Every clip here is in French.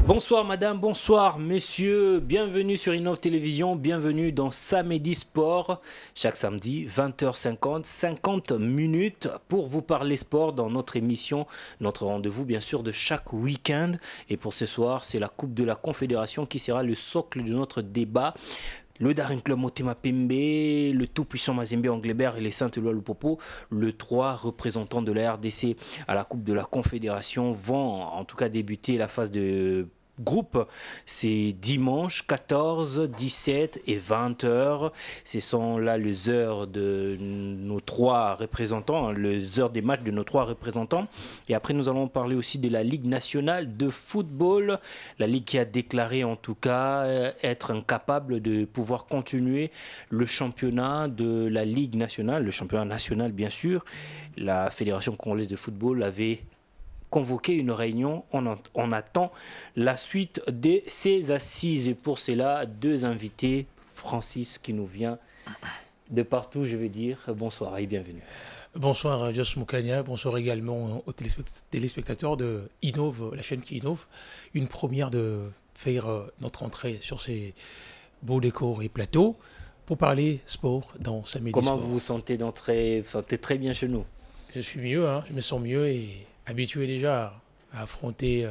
Bonsoir madame, bonsoir messieurs, bienvenue sur Innov Télévision, bienvenue dans Samedi Sport. Chaque samedi, 20h50, 50 minutes pour vous parler sport dans notre émission, notre rendez-vous bien sûr de chaque week-end. Et pour ce soir, c'est la Coupe de la Confédération qui sera le socle de notre débat. Le Daring Club Motema Pembe, le tout-puissant Mazembe Anglebert et les Saint-Éloi Lupopo, les trois représentants de la RDC à la Coupe de la Confédération vont en tout cas débuter la phase de groupe. C'est dimanche 14, 17 et 20 heures. Ce sont là les heures de nos trois représentants, les heures des matchs de nos trois représentants. Et après, nous allons parler aussi de la Ligue nationale de football. La Ligue qui a déclaré en tout cas être incapable de pouvoir continuer le championnat de la Ligue nationale, le championnat national bien sûr. La Fédération congolaise de football avait convoquer une réunion, on attend la suite de ces assises. Et pour cela, deux invités, Francis qui nous vient de partout, je vais dire. Bonsoir et bienvenue. Bonsoir Joss Moukania, bonsoir également aux téléspectateurs de Innov, la chaîne qui innove. Une première de faire notre entrée sur ces beaux décors et plateaux pour parler sport dans Samedi Sport. Comment vous vous sentez d'entrée? Vous sentez très bien chez nous? Je suis mieux, je me sens mieux et habitué déjà à affronter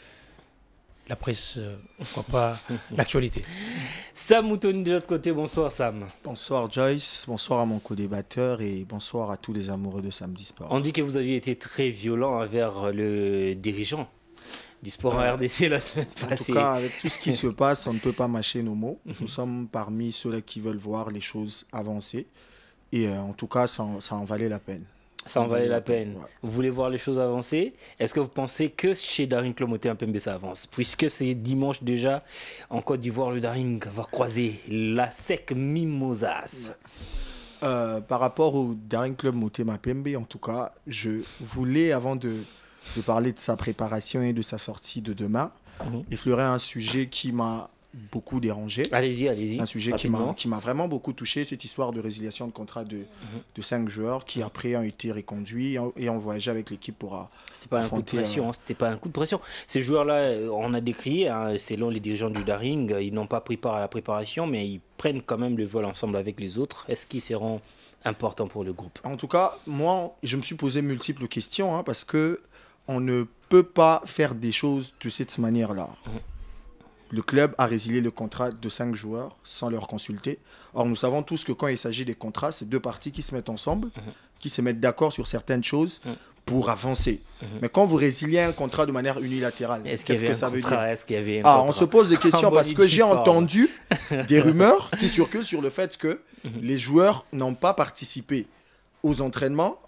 la presse, pourquoi pas l'actualité. Sam Moutoni de l'autre côté, bonsoir Sam. Bonsoir Joyce, bonsoir à mon co-débatteur et bonsoir à tous les amoureux de Samedi Sport. On dit que vous aviez été très violent envers le dirigeant du sport en RDC la semaine passée. En tout cas, avec tout ce qui se passe, on ne peut pas mâcher nos mots. Nous sommes parmi ceux-là qui veulent voir les choses avancer et en tout cas, ça en valait la peine. Ça en valait la peine. Ouais. Vous voulez voir les choses avancer? Est-ce que vous pensez que chez Daring Club Motema Pembe ça avance? Puisque c'est dimanche déjà, en Côte d'Ivoire, le Daring va croiser la SEC Mimosas. Par rapport au Daring Club Motema Pembe, en tout cas, je voulais, avant de parler de sa préparation et de sa sortie de demain, effleurer un sujet qui m'a beaucoup dérangé. Allez-y, allez-y. Un sujet qui m'a vraiment beaucoup touché, cette histoire de résiliation de contrat de 5 joueurs qui après ont été reconduits et ont voyagé avec l'équipe pour c'était pas un coup de pression, c'était pas un coup de pression. Ces joueurs-là, on a décrié, selon les dirigeants du Daring, ils n'ont pas pris part à la préparation, mais ils prennent quand même le vol ensemble avec les autres. Est-ce qu'ils seront importants pour le groupe? En tout cas, moi, je me suis posé multiples questions parce que on ne peut pas faire des choses de cette manière-là. Le club a résilié le contrat de 5 joueurs sans leur consulter. Or, nous savons tous que quand il s'agit des contrats, c'est deux parties qui se mettent ensemble, qui se mettent d'accord sur certaines choses pour avancer. Mais quand vous résiliez un contrat de manière unilatérale, qu'est-ce que ça veut dire? Est-ce qu'il y avait un contrat? On se pose des questions parce que j'ai entendu des rumeurs qui circulent sur le fait que les joueurs n'ont pas participé aux entraînements,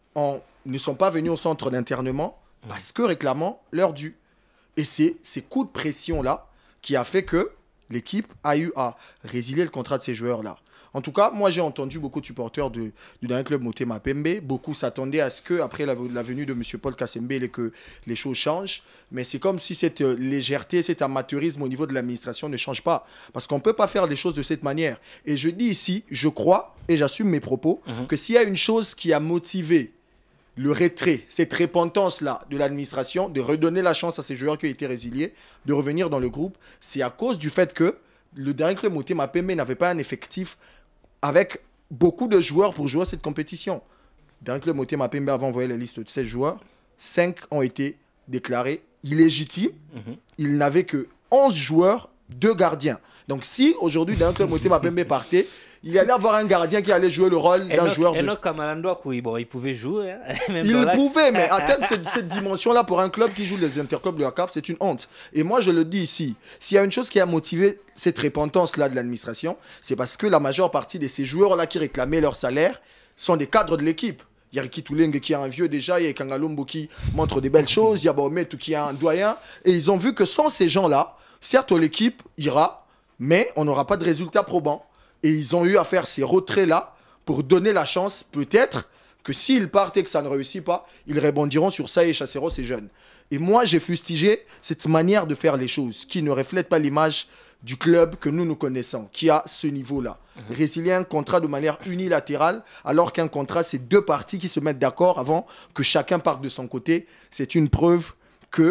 ne sont pas venus au centre d'internement parce que réclamant leur dû. Et c'est ces coups de pression-là qui a fait que l'équipe a eu à résilier le contrat de ces joueurs-là. En tout cas, moi j'ai entendu beaucoup de supporters du Daring Club Motema Pembe. Beaucoup s'attendaient à ce qu'après la venue de M. Paul Kassembele, que les choses changent. Mais c'est comme si cette légèreté, cet amateurisme au niveau de l'administration ne change pas. Parce qu'on ne peut pas faire les choses de cette manière. Et je dis ici, je crois, et j'assume mes propos, que s'il y a une chose qui a motivé le retrait, cette repentance-là de l'administration, de redonner la chance à ces joueurs qui ont été résiliés, de revenir dans le groupe, c'est à cause du fait que le Daring Club Motema Pembe n'avait pas un effectif avec beaucoup de joueurs pour jouer à cette compétition. Le Daring Club Motema Pembe avait envoyé la liste de 16 joueurs, 5 ont été déclarés illégitimes, il n'avait que 11 joueurs, 2 gardiens. Donc si aujourd'hui le Daring Club Motema Pembe partait, il y allait avoir un gardien qui allait jouer le rôle d'un joueur. Enoch Kamalandoak, oui, bon, il pouvait jouer. Il pouvait, mais atteindre cette dimension-là pour un club qui joue les interclubs de la CAF, c'est une honte. Et moi, je le dis ici, s'il y a une chose qui a motivé cette repentance-là de l'administration, c'est parce que la majeure partie de ces joueurs-là qui réclamaient leur salaire sont des cadres de l'équipe. Il y a Ricky Touleng qui est un vieux déjà, il y a Kangalombo qui montre des belles choses, il y a Baometou qui est un doyen. Et ils ont vu que sans ces gens-là, certes, l'équipe ira, mais on n'aura pas de résultats probants. Et ils ont eu à faire ces retraits-là pour donner la chance, peut-être, que s'ils partent et que ça ne réussit pas, ils rebondiront sur ça et chasseront ces jeunes. Et moi, j'ai fustigé cette manière de faire les choses qui ne reflète pas l'image du club que nous connaissons, qui a ce niveau-là. Résilier un contrat de manière unilatérale, alors qu'un contrat, c'est deux parties qui se mettent d'accord avant que chacun parte de son côté. C'est une preuve que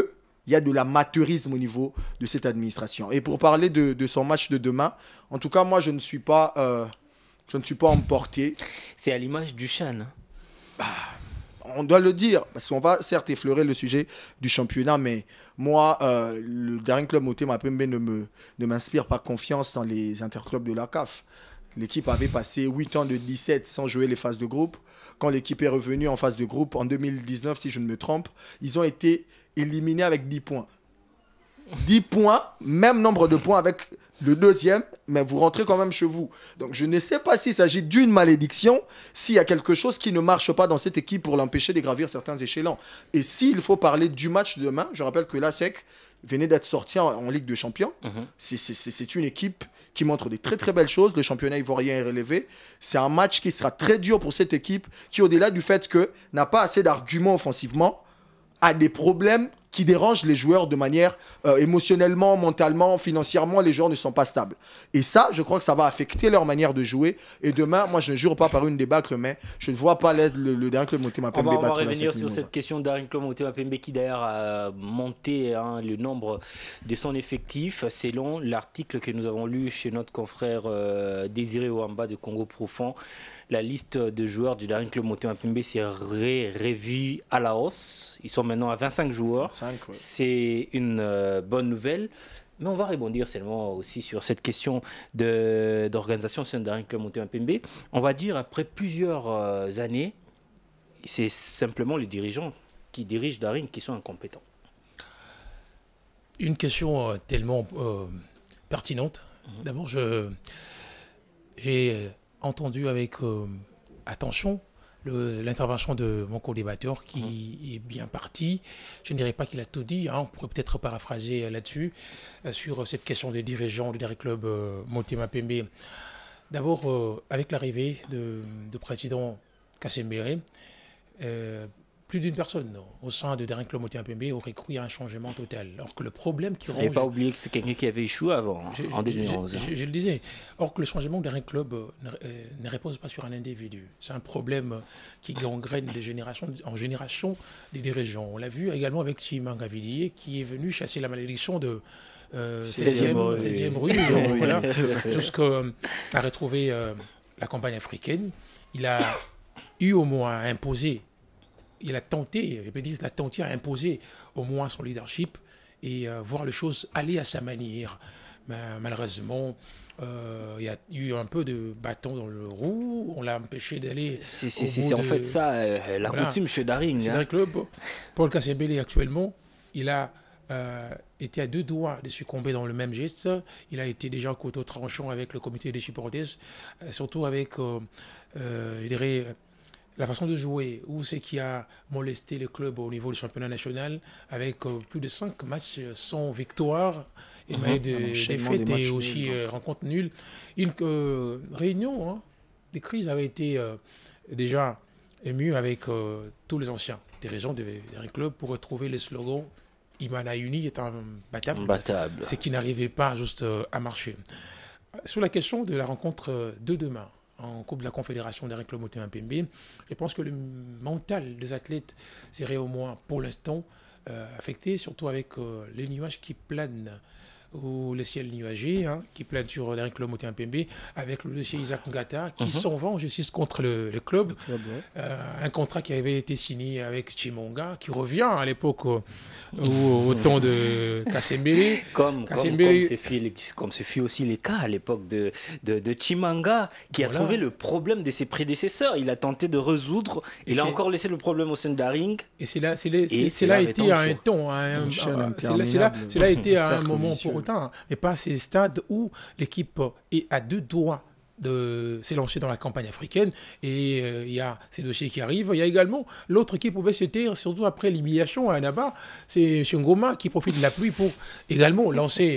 il y a de l'amateurisme au niveau de cette administration. Et pour parler de son match de demain, en tout cas, moi, je ne suis pas emporté. C'est à l'image du Chan. On doit le dire, parce qu'on va certes effleurer le sujet du championnat, mais moi, le Daring Club Motema Pembe ne m'inspire pas confiance dans les interclubs de la CAF. L'équipe avait passé 8 ans de 17 sans jouer les phases de groupe. Quand l'équipe est revenue en phase de groupe, en 2019, si je ne me trompe, ils ont été éliminés avec 10 points. 10 points, même nombre de points avec le deuxième, mais vous rentrez quand même chez vous. Donc je ne sais pas s'il s'agit d'une malédiction, s'il y a quelque chose qui ne marche pas dans cette équipe pour l'empêcher de gravir certains échelons. Et s'il faut parler du match de demain, je rappelle que l'ASEC venait d'être sorti en Ligue des Champions. C'est une équipe qui montre des très très belles choses. Le championnat ivoirien est relevé. C'est un match qui sera très dur pour cette équipe qui, au-delà du fait que n'a pas assez d'arguments offensivement, a des problèmes qui dérangent les joueurs de manière émotionnellement, mentalement, financièrement, les joueurs ne sont pas stables. Et ça, je crois que ça va affecter leur manière de jouer. Et demain, moi, je ne jure pas par une débâcle, mais je ne vois pas le Daring Club Motema Pembe battre. On va revenir sur cette question de Daring Club Motema Pembe qui d'ailleurs a monté le nombre de son effectif selon l'article que nous avons lu chez notre confrère Désiré Ouamba de Congo Profond. La liste de joueurs du Daring Club Motema Pembe s'est revue à la hausse. Ils sont maintenant à 25 joueurs. 25, ouais. C'est une bonne nouvelle. Mais on va rebondir seulement aussi sur cette question d'organisation au sein du Daring Club Motema Pembe. On va dire après plusieurs années, c'est simplement les dirigeants qui dirigent Daring qui sont incompétents. Une question tellement pertinente. D'abord, j'ai entendu avec attention l'intervention de mon co-débatteur qui est bien parti. Je ne dirais pas qu'il a tout dit, on pourrait peut-être paraphraser là-dessus, sur cette question des dirigeants du Daring Club Motema Pembe. D'abord, avec l'arrivée de président Kassembere, plus d'une personne au sein de Daring Club Motema Pembe aurait cru à un changement total. Alors que le problème qui ronge... Je n'ai pas oublié que c'est quelqu'un qui avait échoué avant, en 2011. Je le disais. Or que le changement de Daring Club ne repose pas sur un individu. C'est un problème qui gangrène de génération en génération des dirigeants. On l'a vu également avec Chimanga Villiers qui est venu chasser la malédiction de 16e rue, voilà, jusqu'à retrouver la campagne africaine. Il a eu au moins à imposer. Il a tenté, je peux dire, il a tenté à imposer au moins son leadership et voir les choses aller à sa manière. Mais malheureusement, il y a eu un peu de bâton dans le roue, on l'a empêché d'aller. C'est en fait ça, la coutume chez Daring. C'est Daring Club. Paul Kassembele, actuellement, il a été à 2 doigts de succomber dans le même geste. Il a été déjà au couteau tranchant avec le comité des supporters, surtout avec, je dirais, la façon de jouer, ou ce qui a molesté le club au niveau du championnat national, avec plus de 5 matchs sans victoire, et des défaites et aussi rencontres nulles. Une réunion des crises avait été déjà émue avec tous les anciens dirigeants de Daring Club pour retrouver le slogan « Imana Uni est imbattable », ce qui n'arrivait pas juste à marcher. Sur la question de la rencontre de demain, en Coupe de la Confédération Daring Club Motema Pembe, je pense que le mental des athlètes serait au moins pour l'instant affecté, surtout avec les nuages qui planent, ou les ciels nuagés qui planent sur Daring Club Motema Pembe, avec le dossier Isaac Ngata qui s'en va en justice contre le club. Un contrat qui avait été signé avec Chimonga, qui revient à l'époque au temps de Kassembele. Comme ce fut aussi le cas à l'époque de Chimanga, qui a trouvé le problème de ses prédécesseurs. Il a tenté de résoudre, il a encore laissé le problème au sein de Daring. Et c'est là été à un temps, c'est là été à un moment pour autant, mais pas à ces stades où l'équipe est à 2 doigts de s'élancer dans la campagne africaine, et il y a ces dossiers qui arrivent. Il y a également l'autre qui pouvait se taire, surtout après l'humiliation à Annaba, c'est Ngoma qui profite de la pluie pour également lancer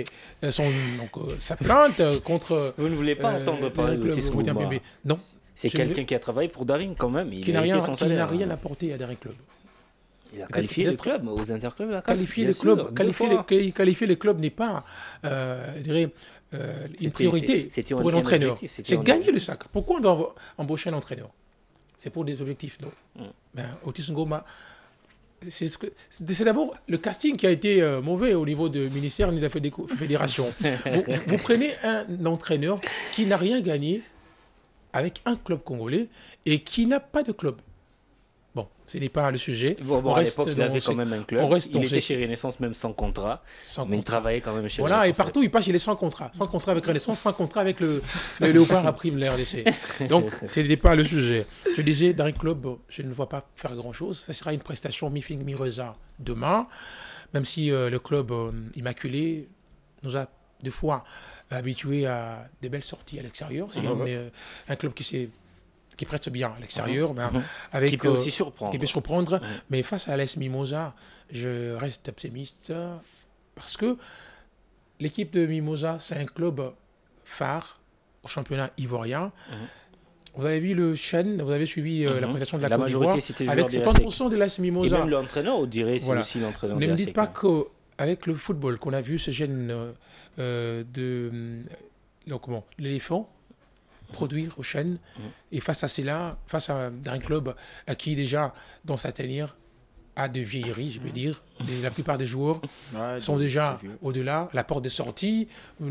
sa plainte contre... Vous ne voulez pas entendre parler de Ngoma? Non. C'est quelqu'un qui a travaillé pour Daring quand même. Qui n'a rien apporté à Daring Club. Il a qualifié le club aux interclubs. Qualifier le club n'est pas, je dirais, une priorité pour un entraîneur. C'est gagner le sac. Pourquoi on doit embaucher un entraîneur? C'est pour des objectifs, non. Ben, Otis Ngoma c'est d'abord le casting qui a été mauvais au niveau du ministère de la fédération. Vous prenez un entraîneur qui n'a rien gagné avec un club congolais et qui n'a pas de club. Bon, ce n'est pas le sujet. Bon, à l'époque, il avait quand même un club. Il était chez Renaissance même sans contrat, mais il travaillait quand même chez Renaissance. Voilà, et partout, il passe, il est sans contrat. Sans contrat avec Renaissance, sans contrat avec le Léopard à prime de la RDC. Donc, ce n'est pas le sujet. Je disais, dans un club, je ne vois pas faire grand-chose. Ça sera une prestation mi-reza demain, même si le club Immaculé nous a deux fois habitués à des belles sorties à l'extérieur. C'est un club qui prête bien à l'extérieur, avec qui peut aussi surprendre. Qui peut surprendre, mais face à l'AS Mimosa, je reste optimiste parce que l'équipe de Mimosa, c'est un club phare au championnat ivoirien. Vous avez vu le Chêne, vous avez suivi la présentation de la Côte d'Ivoire, avec 70% de l'AS Mimosa. Et même l'entraîneur, on dirait, c'est aussi l'entraîneur de la Ne me dites pas qu'avec le football qu'on a vu, ce gène l'éléphant, produire aux chaînes et face à cela, face à un club qui déjà dans sa tanière a de vieilleries, je veux dire, la plupart des joueurs sont déjà au-delà, la porte de sortie.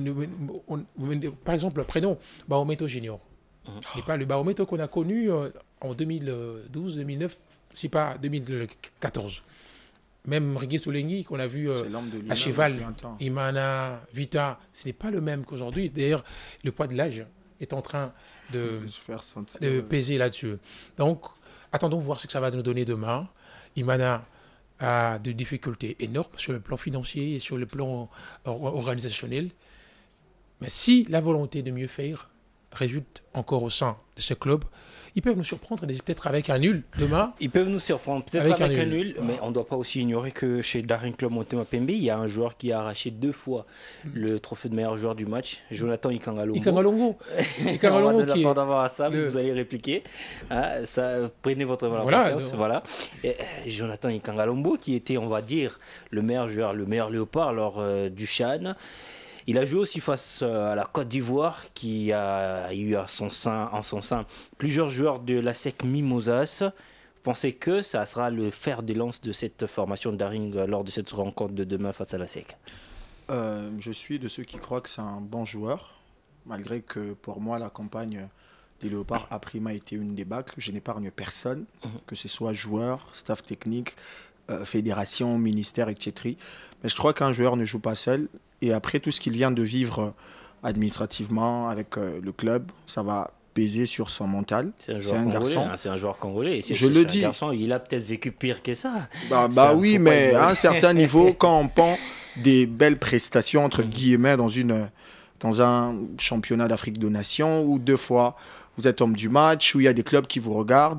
Par exemple, prenons Baometo Junior. Ce n'est pas le Baometo qu'on a connu en 2012, 2009, si pas 2014. Même Rigui Soulengi qu'on a vu à cheval, Imana, Vita, ce n'est pas le même qu'aujourd'hui. D'ailleurs, le poids de l'âge est en train de peser là-dessus. Donc, attendons voir ce que ça va nous donner demain. Imana a des difficultés énormes sur le plan financier et sur le plan organisationnel. Mais si la volonté de mieux faire résulte encore au sein de ce club, ils peuvent nous surprendre peut-être avec un nul demain. Ils peuvent nous surprendre peut-être avec un nul, mais on ne doit pas aussi ignorer que chez Daring Club Motema Pembe, il y a un joueur qui a arraché 2 fois le trophée de meilleur joueur du match, Jonathan Ikangalongo. Ikangalongo on va pas d'avoir à ça, vous allez répliquer. Prenez votre patience. Voilà. Et, Jonathan Ikangalongo, qui était, on va dire, le meilleur joueur, le meilleur léopard lors du CHAN. Il a joué aussi face à la Côte d'Ivoire, qui a eu en son sein plusieurs joueurs de la SEC Mimosas. Vous pensez que ça sera le fer de lance de cette formation de Daring lors de cette rencontre de demain face à la SEC? Je suis de ceux qui croient que c'est un bon joueur, malgré que pour moi la campagne des Léopards a prima été une débâcle. Je n'épargne personne, que ce soit joueur, staff technique, fédération, ministère, etc. Mais je crois qu'un joueur ne joue pas seul. Et après tout ce qu'il vient de vivre administrativement avec le club, ça va peser sur son mental. C'est un garçon. C'est un joueur congolais. Je le dis. Garçon, il a peut-être vécu pire que ça. Oui, mais à un certain niveau, quand on prend des belles prestations, entre guillemets, dans un championnat d'Afrique de Nations, où 2 fois vous êtes homme du match, où il y a des clubs qui vous regardent,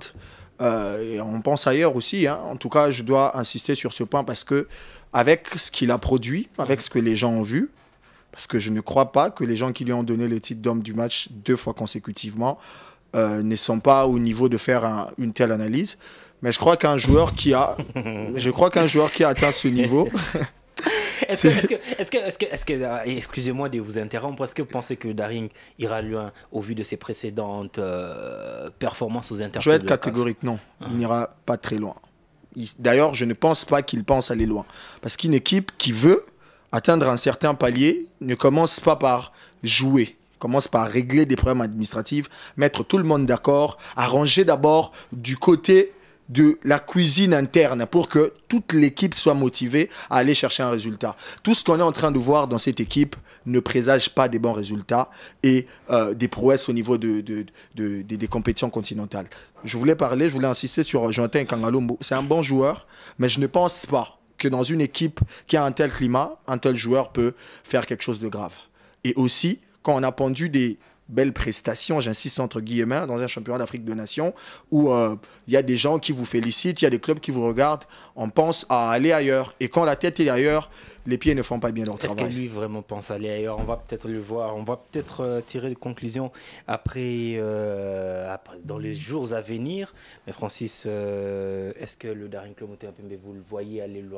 et on pense ailleurs aussi. En tout cas, je dois insister sur ce point parce que avec ce qu'il a produit, avec ce que les gens ont vu, parce que je ne crois pas que les gens qui lui ont donné le titre d'homme du match 2 fois consécutivement ne sont pas au niveau de faire une telle analyse. Mais je crois qu'un joueur qui a atteint ce niveau... Est-ce que excusez-moi de vous interrompre, est-ce que vous pensez que Daring ira loin au vu de ses précédentes performances aux interclubs? Je vais être catégorique, non. Il n'ira pas très loin. D'ailleurs, je ne pense pas qu'il pense aller loin. Parce qu'une équipe qui veut atteindre un certain palier ne commence pas par jouer. Commence par régler des problèmes administratifs, mettre tout le monde d'accord, arranger d'abord du côté de la cuisine interne pour que toute l'équipe soit motivée à aller chercher un résultat. Tout ce qu'on est en train de voir dans cette équipe ne présage pas des bons résultats et des prouesses au niveau des compétitions continentales. Je voulais insister sur Jonathan Ikangalongo. C'est un bon joueur, mais je ne pense pas que dans une équipe qui a un tel climat, un tel joueur peut faire quelque chose de grave. Et aussi, quand on a pendu des belles prestations, j'insiste entre guillemets, dans un championnat d'Afrique de Nations où il y a des gens qui vous félicitent, il y a des clubs qui vous regardent, on pense à aller ailleurs. Et quand la tête est ailleurs, les pieds ne font pas bien leur travail. Est-ce que lui vraiment pense aller ailleurs? On va peut-être le voir, on va peut-être tirer des conclusions après, dans les jours à venir. Mais Francis, est-ce que le Daring Club Motema Pembe, vous le voyez aller loin?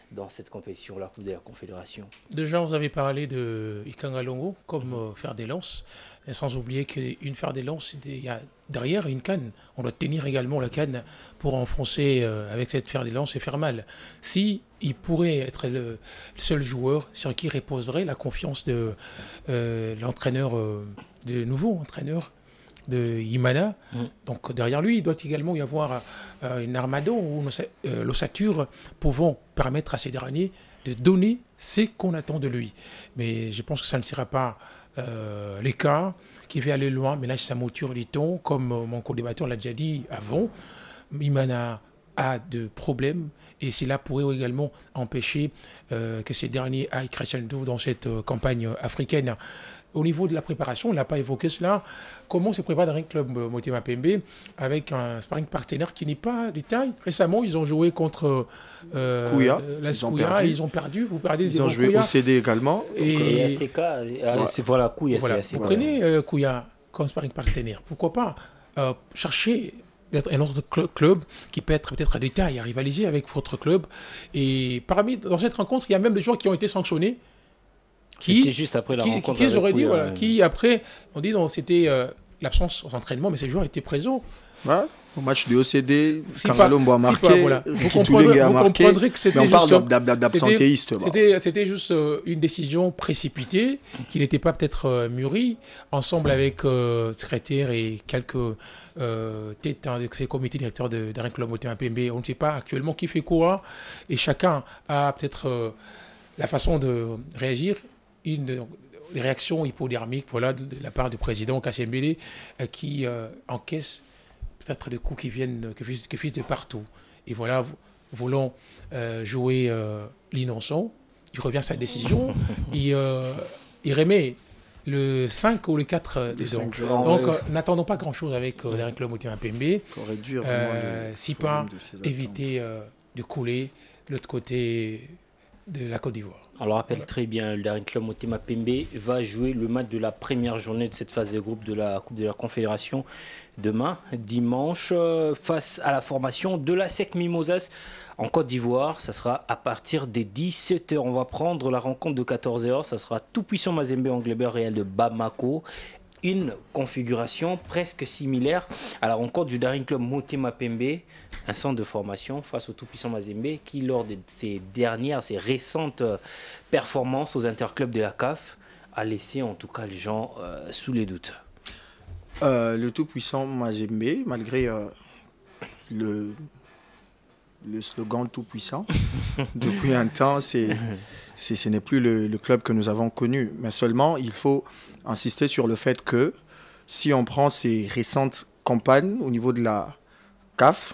dans cette compétition, la Coupe de la Confédération? Déjà, vous avez parlé de Ikanga Longo comme fer des lances, et sans oublier qu'une fer des lances, il y a derrière une canne. On doit tenir également la canne pour enfoncer avec cette fer des lances et faire mal. Si il pourrait être le seul joueur sur qui reposerait la confiance de l'entraîneur, de nouveau entraîneur de Imana. Donc derrière lui, il doit également y avoir une armado ou une ossature pouvant permettre à ces derniers de donner ce qu'on attend de lui. Mais je pense que ça ne sera pas l'écart qui va aller loin. Mais là, sa mouture du ton, comme mon co-débatteur l'a déjà dit avant, Imana a de problèmes et cela pourrait également empêcher que ces derniers aillent crescendo dans cette campagne africaine. Au niveau de la préparation, on n'a pas évoqué cela. Comment se prépare Daring Club Motema Pembe avec un sparring partenaire qui n'est pas de taille? Récemment, ils ont joué contre Kouya. Ils ont perdu. Vous perdez ils ont joué au CD également. Et ACK, voilà, Kouya, voilà. c'est Vous prenez Kouya comme sparring partenaire. Pourquoi pas chercher un autre club qui peut être peut-être à détail, à rivaliser avec votre club. Et dans cette rencontre, il y a même des joueurs qui ont été sanctionnés. Qui juste après la rencontre qui j'aurais dit, voilà, qui après, on dit non, c'était l'absence aux entraînements, mais ces joueurs étaient présents. Ouais, au match de OCD, Kangalombo a marqué, voilà. Vous comprendrez que c'était mais on parle d'absentéistes. C'était juste une décision précipitée, qui n'était pas peut-être mûrie, ensemble avec le secrétaire et quelques têtes de ces comités directeurs de Daring Club Motema Pembe. On ne sait pas actuellement qui fait quoi, et chacun a peut-être la façon de réagir. Une réaction hypodermique, voilà, de la part du président Kassembele qui encaisse peut-être des coups qui viennent, qui visent de partout. Et voilà, voulant jouer l'innocent, il revient à sa décision, il remet le 5 ou le 4 des dents. Donc, n'attendons pas grand-chose avec Daring Club Motema Pembe. Si pas éviter de couler de l'autre côté de la Côte d'Ivoire. On le rappelle très bien, le Daring Club Motema Pembe va jouer le match de la première journée de cette phase de groupe de la Coupe de la Confédération demain, dimanche, face à la formation de la SEC Mimosas en Côte d'Ivoire. Ça sera à partir des 17h. On va prendre la rencontre de 14h. Ça sera Tout-Puissant Mazembe Anglebert Real de Bamako. Une configuration presque similaire à la rencontre du Daring Club Motema Pembe, un centre de formation face au tout-puissant Mazembe qui, lors de ses récentes performances aux interclubs de la CAF, a laissé en tout cas les gens sous les doutes. Le tout-puissant Mazembe, malgré le slogan tout-puissant, depuis un temps, ce n'est plus le club que nous avons connu. Mais seulement, il faut insister sur le fait que si on prend ses récentes campagnes au niveau de la CAF,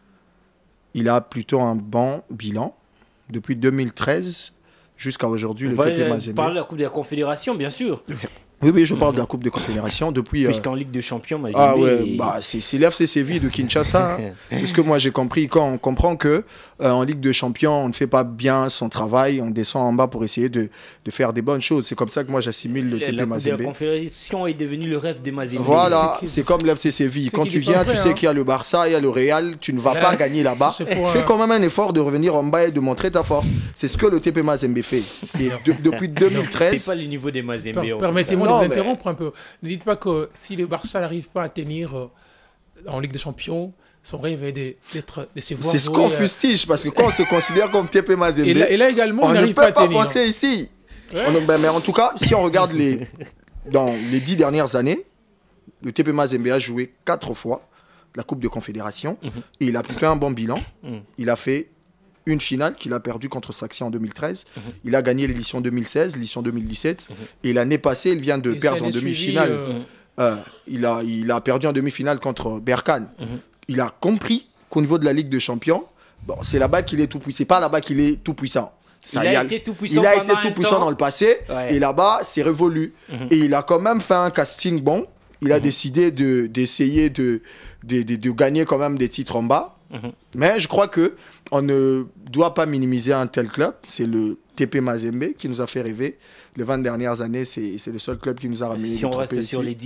il a plutôt un bon bilan. Depuis 2013 jusqu'à aujourd'hui, le TP Mazembe. On parle de la Coupe de la Confédération, bien sûr. Oui, je parle de la Coupe de Confédération depuis... Puisqu'en Ligue des Champions, Mazembe... Ah ouais, c'est l'FC Séville de Kinshasa. Hein. C'est ce que moi j'ai compris. Quand on comprend que en Ligue de Champions, on ne fait pas bien son travail, on descend en bas pour essayer de faire des bonnes choses. C'est comme ça que moi j'assimile le TP Mazembe. La Confédération est devenue le rêve des Mazembe. Voilà, c'est comme l'FC Séville. Quand tu viens, tu sais qu'il y a le Barça, il y a le Real, tu ne vas pas gagner là-bas. Fais quand même un effort de revenir en bas et de montrer ta force. C'est ce que le TP Mazembe fait. Depuis 2013. C'est pas le niveau des Mazembe. Permettez-moi de vous interrompre un peu. Ne dites pas que si le Barça n'arrive pas à tenir en Ligue des Champions, son rêve est d'être de se voir. C'est ce qu'on fustige, parce que quand on se considère comme TP Mazembe, et là également, on ne peut pas tenir. penser ici. Ouais. Mais en tout cas, si on regarde dans les 10 dernières années, le TP Mazembe a joué 4 fois la Coupe de Confédération et il a plutôt un bon bilan. Il a fait une finale qu'il a perdue contre Saxi en 2013. Il a gagné l'édition 2016, l'édition 2017. Et l'année passée, il vient de perdre en demi-finale. Il a perdu en demi-finale contre Berkane. Il a compris qu'au niveau de la Ligue des Champions, bon, c'est là-bas qu'il est tout puissant. C'est pas là-bas qu'il est tout puissant. Il a été tout puissant dans le passé. Ouais. Et là-bas, c'est révolu. Et il a quand même fait un casting bon. Il a décidé d'essayer de gagner quand même des titres en bas. Mais je crois qu'on ne doit pas minimiser un tel club. C'est le TP Mazembe qui nous a fait rêver. Les 20 dernières années, c'est le seul club qui nous a ramené. Si on reste sur les 10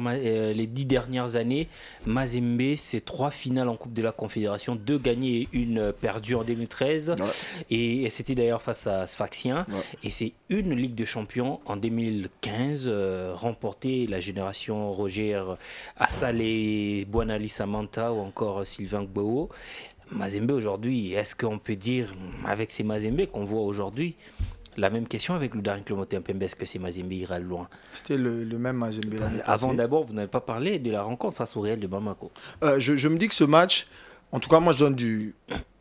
dernières années, Mazembe, c'est 3 finales en Coupe de la Confédération, 2 gagnées et 1 perdue en 2013. Ouais. Et c'était d'ailleurs face à Sfaxien. Ouais. Et c'est une Ligue de Champions en 2015, remportée la génération Roger Assalé, Boanali Samanta ou encore Sylvain Gbao. Mazembe aujourd'hui, est-ce qu'on peut dire avec ces Mazembe qu'on voit aujourd'hui? La même question avec le dernier Clomoté Mpembe, est-ce que c'est Mazembe ira loin? C'était le même Mazembe l'année passée. Avant d'abord, vous n'avez pas parlé de la rencontre face au Real de Bamako. Je me dis que ce match, en tout cas moi je donne du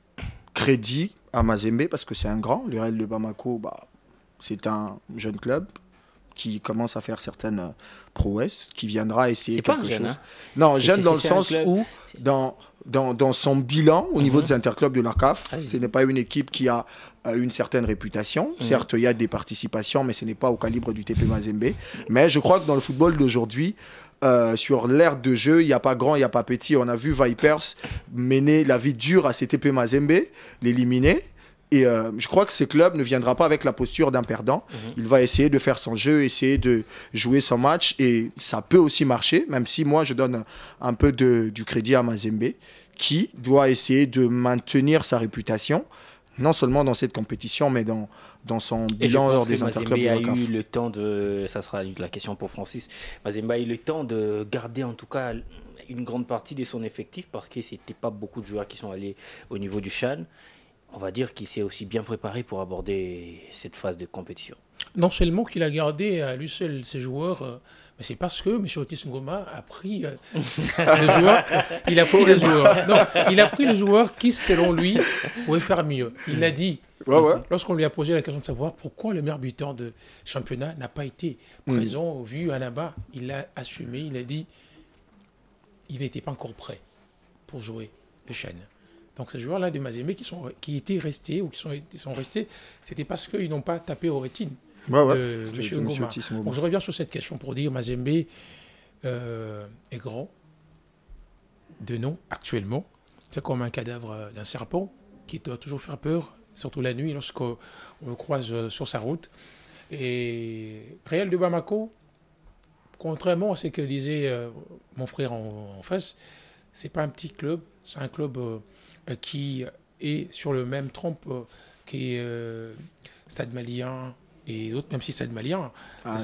crédit à Mazembe parce que c'est un grand. Le Real de Bamako, c'est un jeune club qui commence à faire certaines prouesses, qui viendra essayer quelque chose. Hein. Non, jeune dans le sens où dans son bilan au niveau des interclubs de la CAF, ce n'est pas une équipe qui a une certaine réputation. Certes, il y a des participations, mais ce n'est pas au calibre du TP Mazembe. Mais je crois que dans le football d'aujourd'hui, sur l'ère de jeu, il n'y a pas grand, il n'y a pas petit. On a vu Vipers mener la vie dure à ces TP Mazembe, l'éliminer. Et je crois que ce club ne viendra pas avec la posture d'un perdant. Il va essayer de faire son jeu, essayer de jouer son match. Et ça peut aussi marcher, même si moi, je donne un peu du crédit à Mazembe, qui doit essayer de maintenir sa réputation, non seulement dans cette compétition, mais dans son bilan lors des interclubs de la CAF. Mazembe a eu le temps de... Ça sera la question pour Francis. Mazembe a eu le temps de garder en tout cas une grande partie de son effectif parce que ce n'était pas beaucoup de joueurs qui sont allés au niveau du CHAN. On va dire qu'il s'est aussi bien préparé pour aborder cette phase de compétition. Non seulement qu'il a gardé à lui seul ses joueurs, mais c'est parce que M. Otis Ngoma a pris les joueurs. Il a pris les joueurs. Non, il a pris les joueurs qui, selon lui, pouvaient faire mieux. Il l'a dit. Lorsqu'on lui a posé la question de savoir pourquoi le meilleur buteur de championnat n'a pas été présent, vu à là-bas, il l'a assumé. Il a dit qu'il n'était pas encore prêt pour jouer le CHAN. Donc ces joueurs-là de Mazembe qui étaient restés ou qui sont restés, c'était parce qu'ils n'ont pas tapé aux rétines de M. Ngoma. Donc je reviens sur cette question pour dire Mazembe est grand, de nom actuellement. C'est comme un cadavre d'un serpent qui doit toujours faire peur, surtout la nuit lorsqu'on le croise sur sa route. Et Real de Bamako, contrairement à ce que disait mon frère en face, c'est pas un petit club, c'est un club qui est sur le même trompe que Stade Malien et d'autres, même si Stade Malien,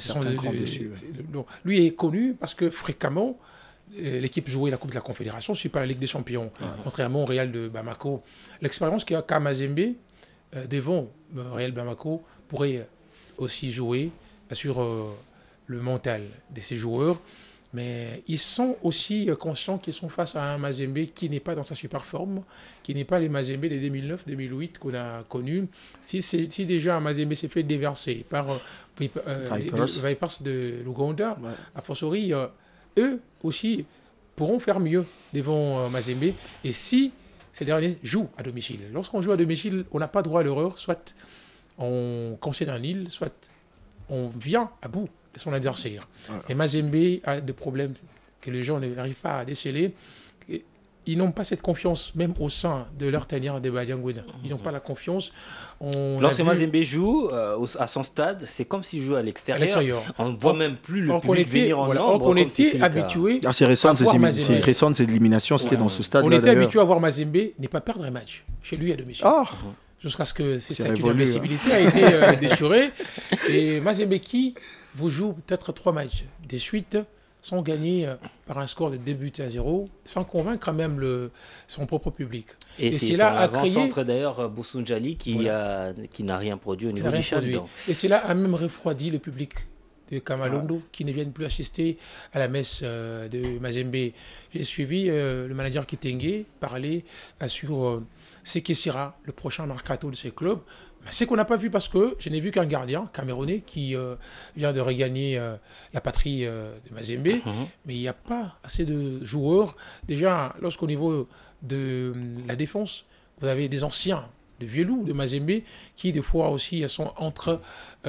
lui est connu parce que fréquemment, l'équipe jouait la Coupe de la Confédération, c'est pas la Ligue des Champions, contrairement au Real de Bamako. L'expérience qu'a Mazembe devant Real Bamako pourrait aussi jouer sur le mental de ces joueurs. Mais ils sont aussi conscients qu'ils sont face à un Mazembe qui n'est pas dans sa super forme, qui n'est pas les Mazembe de 2009-2008 qu'on a connus. Si déjà un Mazembe s'est fait déverser par les Vipers de l'Ouganda, a fortiori, eux aussi pourront faire mieux devant Mazembe. Et si ces derniers jouent à domicile. Lorsqu'on joue à domicile, on n'a pas droit à l'erreur, soit on concède un nil, soit on vient à bout de son adversaire. Et Mazembe a des problèmes que les gens n'arrivent pas à déceler. Ils n'ont pas cette confiance, même au sein de leur tanière de Badiangouena. Ils n'ont pas la confiance. Lorsque Mazembe joue à son stade, c'est comme s'il joue à l'extérieur. On ne voit même plus le public venir en nombre. On était habitué c'est récent ces éliminations, c'était dans ce stade-là. On était habitué à voir Mazembe ne pas perdre un match chez lui à domicile. Jusqu'à ce que cette invincibilité a été déchirée. Et Mazembe qui vous joue peut-être 3 matchs de suite sans gagner par un score de 2-0, sans convaincre même son propre public. Et c'est là à l'avant-centre d'ailleurs Boussounjali qui n'a rien produit au niveau du CHAN. Et c'est là a même refroidi le public de Kamalondo qui ne viennent plus assister à la messe de Mazembe. J'ai suivi le manager Kitenge parler sur ce qui sera le prochain mercato de ces clubs. C'est qu'on n'a pas vu parce que je n'ai vu qu'un gardien camerounais qui vient de regagner la patrie de Mazembe, mais il n'y a pas assez de joueurs. Déjà, lorsqu'au niveau de la défense, vous avez des anciens, de vieux loups de Mazembe qui des fois aussi sont entre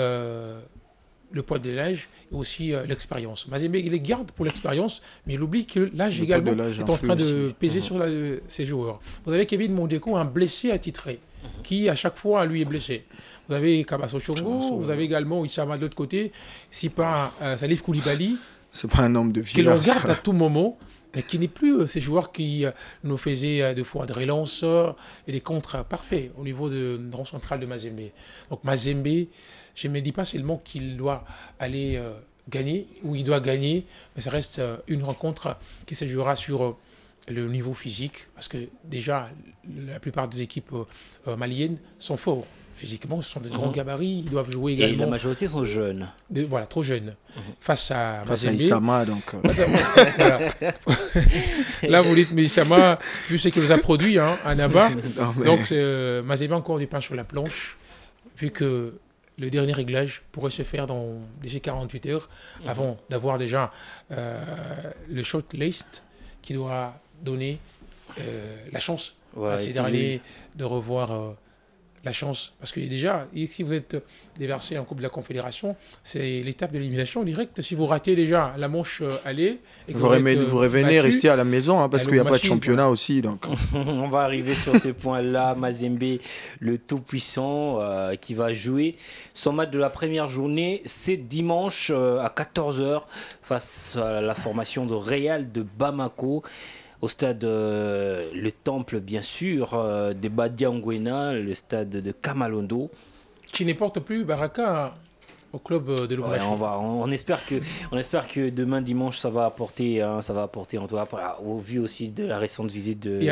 le poids de l'âge et aussi l'expérience. Mazembe, il les garde pour l'expérience, mais il oublie que l'âge également est en train de peser sur ces joueurs. Vous avez Kevin Mondeko, un blessé attitré. qui à chaque fois lui est blessé. Vous avez Kabaso Chongo, vous avez également Issama de l'autre côté, si pas Salif Koulibaly. C'est pas un homme de Que vie. l'on garde à tout moment, mais qui n'est plus ces joueurs qui nous faisaient des fois des relances et des contres parfaits au niveau de rang central de Mazembe. Donc Mazembe, je ne me dis pas seulement qu'il doit aller gagner, ou il doit gagner, mais ça reste une rencontre qui se jouera sur le niveau physique, parce que déjà, la plupart des équipes maliennes sont forts. Physiquement, ce sont de grands gabarits, ils doivent jouer également. Et la majorité sont jeunes. Voilà, trop jeunes. Face à Issama, donc. Voilà. Là, vous dites, mais Issama, vu ce qu'il nous a produit, hein, à Naba. Mais... Donc, Mazembe a encore du pain sur la planche, vu que le dernier réglage pourrait se faire d'ici 48 heures, avant d'avoir déjà le shortlist qui doit donner la chance à ces derniers de revoir la chance. Parce que déjà, si vous êtes déversé en Coupe de la Confédération, c'est l'étape de l'élimination directe. Si vous ratez déjà la manche aller... Et vous revenez rester à la maison, hein, parce qu'il n'y a pas de championnat aussi. Donc. On va arriver sur ce point-là. Mazembe, le tout-puissant, qui va jouer son match de la première journée. C'est dimanche à 14h face à la formation de Real de Bamako. Au stade Le Temple, bien sûr, de Badiangwena, le stade de Kamalondo. Qui ne porte plus Baraka au club de Lubumbashi. On espère que demain dimanche, ça va apporter en tout cas, au vu aussi de la récente visite de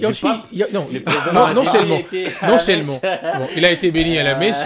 non seulement. Bon, il a été béni à la messe.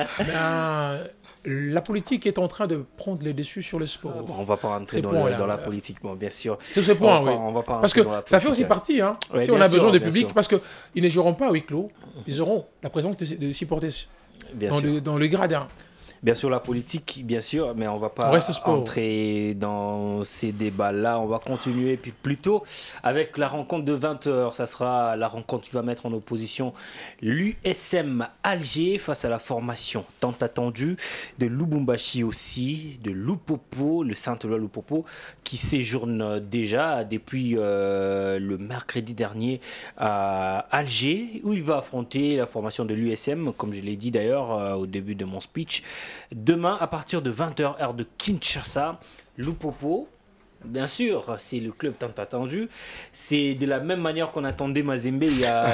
La politique est en train de prendre les dessus sur le sport. On ne va pas rentrer dans la politique, bon, bien sûr. C'est ce point, oui. Parce que ça fait aussi partie, hein, si on a besoin de public, parce qu'ils ne joueront pas à huis clos, ils auront la présence de supporters dans le gradin. Bien sûr, la politique, bien sûr, mais on ne va pas entrer dans ces débats-là. On va continuer, puis plutôt avec la rencontre de 20h. Ça sera la rencontre qui va mettre en opposition l'USM Alger face à la formation tant attendue de Lubumbashi aussi, de Lupopo, le Saint-Éloi Lupopo, qui séjourne déjà depuis le mercredi dernier à Alger, où il va affronter la formation de l'USM, comme je l'ai dit d'ailleurs au début de mon speech. Demain, à partir de 20h, heure de Kinshasa, Lupopo, bien sûr, c'est le club tant attendu. C'est de la même manière qu'on attendait Mazembe il y a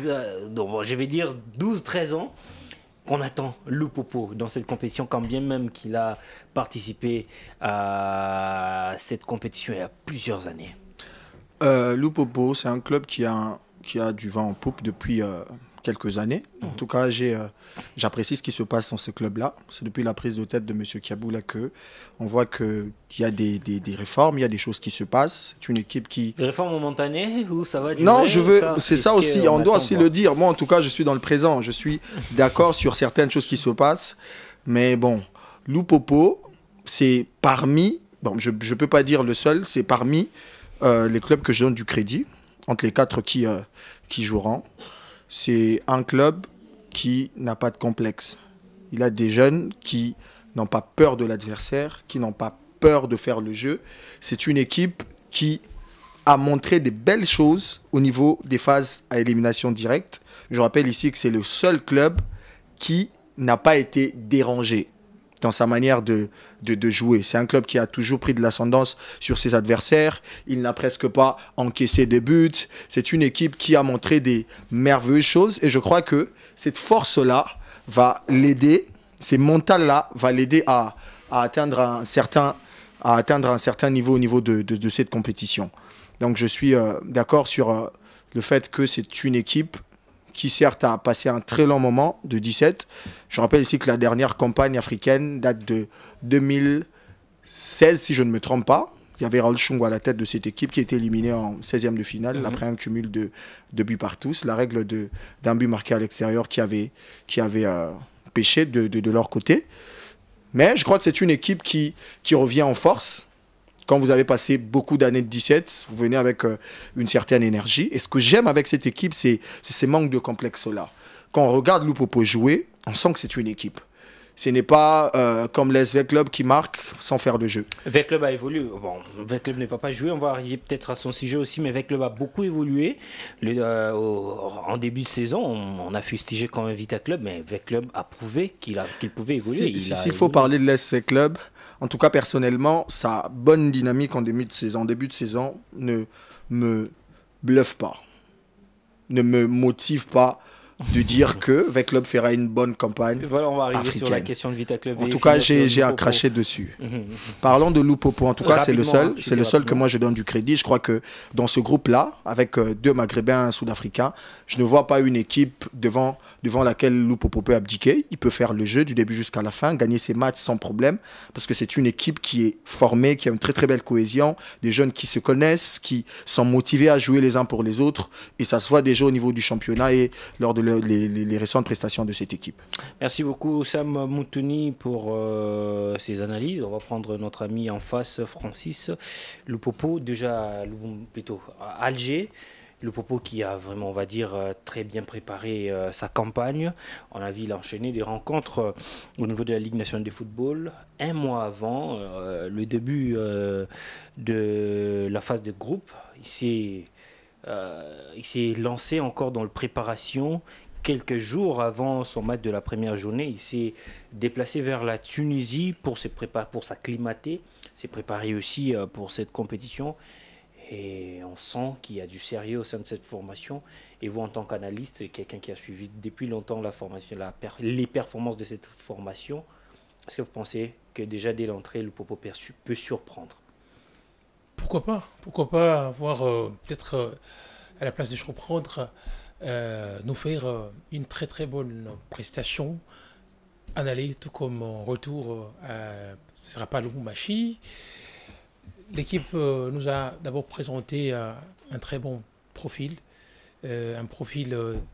12-13 ans, qu'on attend Lupopo dans cette compétition, quand bien même qu'il a participé à cette compétition il y a plusieurs années. Lupopo, c'est un club qui a du vent en poupe depuis... quelques années. En tout cas, j'apprécie ce qui se passe dans ce club-là. C'est depuis la prise de tête de M. Kiaboula qu'on voit qu'il y a des réformes, il y a des choses qui se passent. C'est une équipe qui... Des réformes momentanées ou ça va durer? Non, c'est ça aussi, on doit aussi le dire. Moi, en tout cas, je suis dans le présent. Je suis d'accord sur certaines choses qui se passent. Mais bon, Lupopo, c'est parmi... Bon, je ne peux pas dire le seul, c'est parmi les clubs que je donne du crédit, entre les 4 qui joueront. C'est un club qui n'a pas de complexe. Il a des jeunes qui n'ont pas peur de l'adversaire, qui n'ont pas peur de faire le jeu. C'est une équipe qui a montré des belles choses au niveau des phases à élimination directe. Je rappelle ici que c'est le seul club qui n'a pas été dérangé dans sa manière de jouer. C'est un club qui a toujours pris de l'ascendance sur ses adversaires. Il n'a presque pas encaissé de buts. C'est une équipe qui a montré des merveilleuses choses. Et je crois que cette force-là va l'aider, ces mentales-là va l'aider à atteindre un certain niveau au niveau de cette compétition. Donc je suis d'accord sur le fait que c'est une équipe qui certes a passé un très long moment de 17. Je rappelle ici que la dernière campagne africaine date de 2016, si je ne me trompe pas. Il y avait Raoul Chungu à la tête de cette équipe qui était éliminée en 16e de finale après un cumul de buts par tous. La règle d'un but marqué à l'extérieur qui avait pêché de leur côté. Mais je crois que c'est une équipe qui revient en force. Quand vous avez passé beaucoup d'années de 17, vous venez avec une certaine énergie. Et ce que j'aime avec cette équipe, c'est ces manques de complexe-là. Quand on regarde Lupopo jouer, on sent que c'est une équipe. Ce n'est pas comme les V-Club qui marque sans faire de jeu. V-Club a évolué. Bon, V-Club ne va pas jouer, on va arriver peut-être à son sujet aussi, mais V-Club a beaucoup évolué. En début de saison, on a fustigé quand même Vita Club, mais V-Club a prouvé qu'il pouvait évoluer. S'il faut parler de l'SV-Club, en tout cas personnellement, sa bonne dynamique en début de saison ne me bluffe pas, ne me motive pas de dire que V-Club fera une bonne campagne. Voilà, on va arriver africaine. sur la question de Vita Club. En tout cas, j'ai à cracher dessus. Parlons de Lupopo. En tout cas, c'est le seul que moi je donne du crédit. Je crois que dans ce groupe-là, avec 2 Maghrébins, un Sud-Africain, je ne vois pas une équipe devant laquelle Lupopo peut abdiquer. Il peut faire le jeu du début jusqu'à la fin, gagner ses matchs sans problème, parce que c'est une équipe qui est formée, qui a une très très belle cohésion, des jeunes qui se connaissent, qui sont motivés à jouer les uns pour les autres, et ça se voit déjà au niveau du championnat et lors de les récentes prestations de cette équipe. Merci beaucoup Sam Moutouni pour ces analyses. On va prendre notre ami en face, Francis Lupopo, plutôt Alger. Lupopo qui a vraiment, on va dire, très bien préparé sa campagne. On a vu il a enchaîné des rencontres au niveau de la Ligue nationale de football. Un mois avant le début de la phase de groupe, il s'est lancé encore dans la préparation. Quelques jours avant son match de la première journée, il s'est déplacé vers la Tunisie pour s'acclimater, s'est préparé aussi pour cette compétition. Et on sent qu'il y a du sérieux au sein de cette formation. Et vous, en tant qu'analyste, quelqu'un qui a suivi depuis longtemps la formation, les performances de cette formation, est-ce que vous pensez que déjà dès l'entrée, le Popo peut surprendre? Pourquoi pas avoir peut-être à la place de surprendre, nous faire une très très bonne prestation en aller, tout comme en retour, ce ne sera pas Lubumbashi. L'équipe nous a d'abord présenté un très bon profil, un profil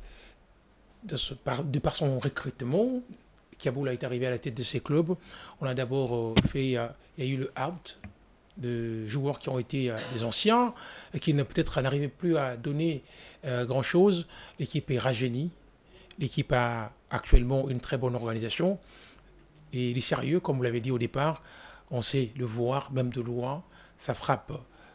de par son recrutement. Kaboul est arrivé à la tête de ces clubs. On a d'abord il y a eu le out de joueurs qui ont été des anciens et qui peut-être n'arrivaient plus à donner grand-chose. L'équipe est rajeunie. L'équipe a actuellement une très bonne organisation. Et il est sérieux, comme vous l'avez dit au départ. On sait le voir, même de loin. Ça frappe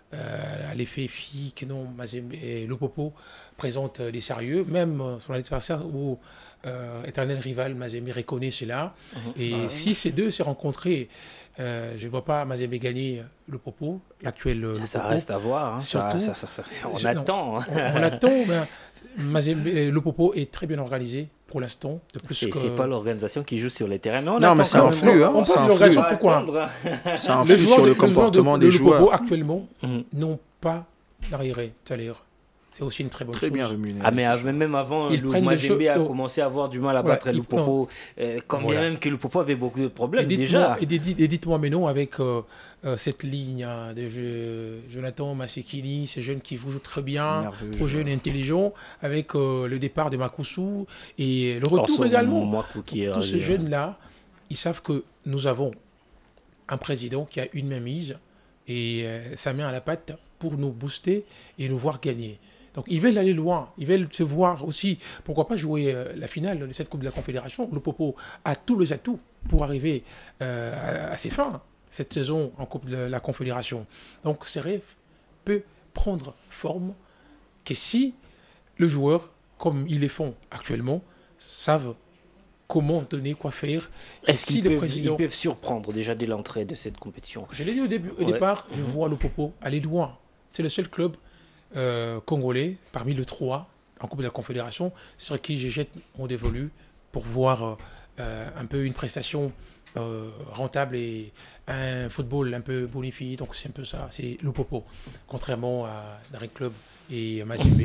à l'effet physique. Non, Mazembe et Lupopo présentent des sérieux. Même son adversaire ou éternel rival, Mazembe reconnaît cela. Et si ces deux se rencontraient, je ne vois pas Mazembe gagner Lupopo, l'actuel Lupopo. Ça reste à voir. Hein. Surtout, on attend. On attend. Mazembe, Lupopo est très bien organisé pour l'instant. C'est pas l'organisation qui joue sur les terrains. Non, mais ça influe. On parle de l'organisation. Pourquoi ça influe sur le comportement des joueurs. Lupopo actuellement n'ont pas d'arriéré salaire. C'est aussi une très bonne chose. Très bien rémunéré. Ah, mais même avant, Mazembe a commencé à avoir du mal à battre Lupopo. Quand bien même que Lupopo avait beaucoup de problèmes déjà. Et dites-moi, mais non, avec cette ligne de Jonathan Massekini, ces jeunes qui vous jouent très bien, trop jeunes et intelligents, avec le départ de Makousou et le retour également. Tous ces jeunes-là, ils savent que nous avons un président qui a une mainmise et sa main à la patte pour nous booster et nous voir gagner. Donc ils veulent aller loin, ils veulent se voir aussi, pourquoi pas jouer la finale de cette Coupe de la Confédération. Lupopo a tous les atouts pour arriver à ses fins, cette saison en Coupe de la Confédération. Donc ces rêves peuvent prendre forme que si le joueur, comme ils le font actuellement, savent comment donner, quoi faire. Est-ce qu'ils peuvent surprendre déjà dès l'entrée de cette compétition? Je l'ai dit au départ, je vois Lupopo aller loin. C'est le seul club congolais parmi les 3 en Coupe de la Confédération sur qui je jette mon dévolu pour voir un peu une prestation rentable et un football un peu bonifié. Donc c'est un peu ça, c'est Lupopo, contrairement à Darek Club et Mazembe.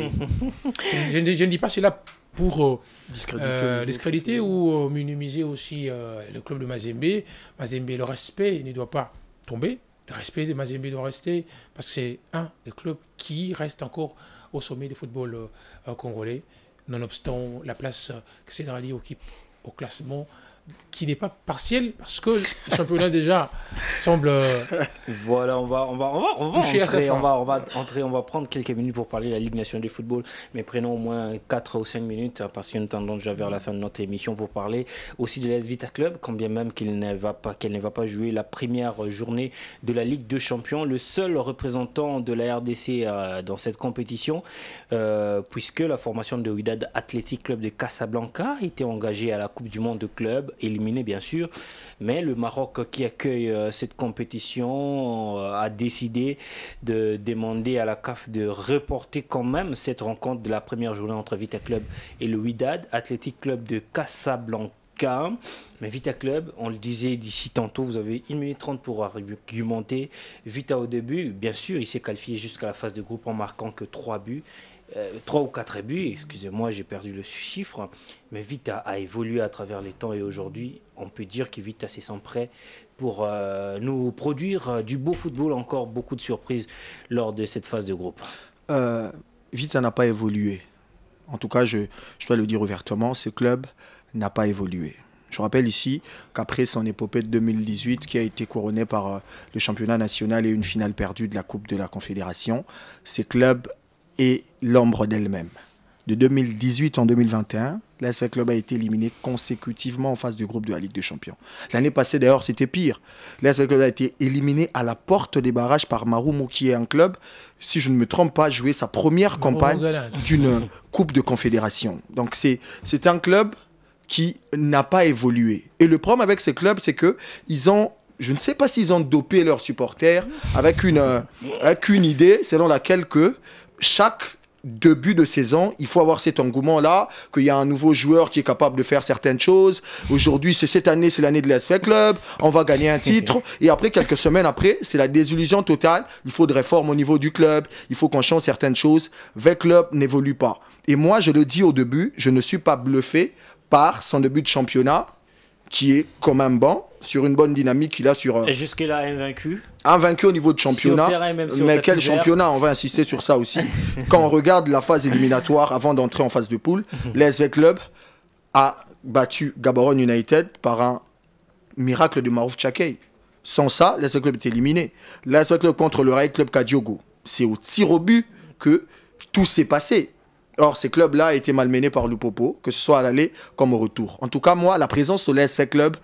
je ne dis pas cela pour discréditer ou minimiser aussi le club de Mazembe. Mazembe, le respect ne doit pas tomber. Le respect de Mazembe doit rester parce que c'est un des clubs qui reste encore au sommet du football congolais, nonobstant la place que Cedrali occupe au classement qui n'est pas partiel parce que le championnat déjà semble voilà, on va toucher à sa fin. on va prendre quelques minutes pour parler de la Ligue nationale de football, mais prenons au moins 4 ou 5 minutes parce que nous tendons déjà vers la fin de notre émission pour parler aussi de l'AS Vita Club, quand bien même qu'elle ne va pas jouer la première journée de la Ligue des Champions, le seul représentant de la RDC dans cette compétition, puisque la formation de Wydad Athletic Club de Casablanca était engagée à la Coupe du Monde de club, éliminé bien sûr, mais le Maroc qui accueille cette compétition a décidé de demander à la CAF de reporter quand même cette rencontre de la première journée entre Vita Club et le Wydad Athletic Club de Casablanca. Mais Vita Club, on le disait d'ici tantôt, vous avez 1 minute 30 pour argumenter. Vita au début, bien sûr, il s'est qualifié jusqu'à la phase de groupe en marquant que 3 buts. 3 ou 4 buts, excusez-moi, j'ai perdu le chiffre, mais Vita a évolué à travers les temps et aujourd'hui, on peut dire que Vita s'est sent prêt pour nous produire du beau football, encore beaucoup de surprises lors de cette phase de groupe. Vita n'a pas évolué. En tout cas, je dois le dire ouvertement, ce club n'a pas évolué. Je rappelle ici qu'après son épopée de 2018 qui a été couronnée par le championnat national et une finale perdue de la Coupe de la Confédération, ce club est l'ombre d'elle-même. De 2018 en 2021, l'AS Club a été éliminé consécutivement en phase de groupe de la Ligue des Champions. L'année passée, d'ailleurs, c'était pire. L'AS Club a été éliminé à la porte des barrages par Maroumou, qui est un club, si je ne me trompe pas, joué sa première campagne d'une Coupe de Confédération. Donc, c'est un club qui n'a pas évolué. Et le problème avec ce club, c'est qu'ils ont... Je ne sais pas s'ils ont dopé leurs supporters avec une idée selon laquelle que chaque début de saison, il faut avoir cet engouement-là, qu'il y a un nouveau joueur qui est capable de faire certaines choses. Aujourd'hui, cette année, c'est l'année de l'AS Club, on va gagner un titre. Et après, quelques semaines après, c'est la désillusion totale. Il faut de réformes au niveau du club, il faut qu'on change certaines choses. Le club n'évolue pas. Et moi, je le dis au début, je ne suis pas bluffé par son début de championnat, qui est quand même bon, sur une bonne dynamique qu'il a sur... Et jusque-là, invaincu. Invaincu au niveau de championnat. Mais quel championnat? On va insister sur ça aussi. Quand on regarde la phase éliminatoire avant d'entrer en phase de poule, l'AS Club a battu Gaborone United par un miracle de Marouf Tchakei. Sans ça, l'AS Club est éliminé. L'AS Club contre le Rail Club Kadiogo. C'est au tir au but que tout s'est passé. Or, ces clubs-là étaient malmenés par Lupopo, que ce soit à l'aller comme au retour. En tout cas, moi, la présence de l'AS Club